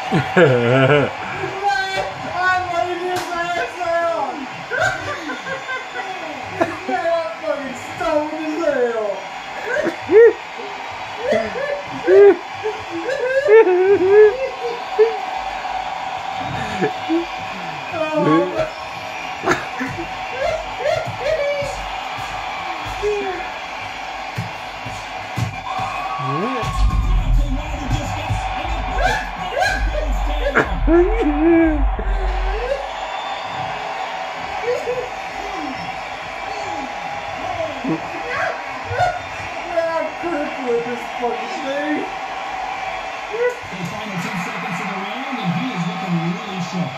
I'm letting his ass out. Man, I'm fucking stoned as hell. I'm crippled with this fucking thing. The final 10 seconds of the round, and he is looking really sharp.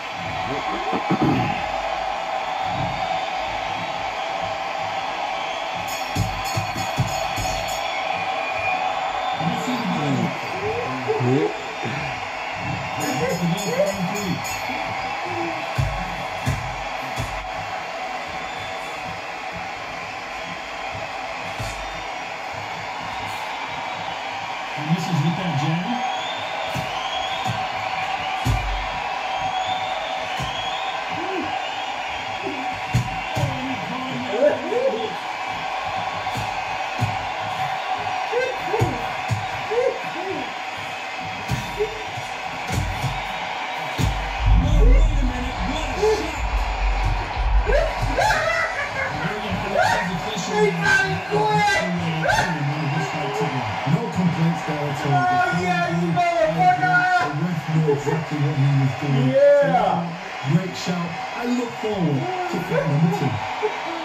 And this is with that jam. No complaints there at all. Oh, yeah, you motherfucker! The ref knew exactly what he was doing. Yeah! Great shout. I look forward to fight number 2.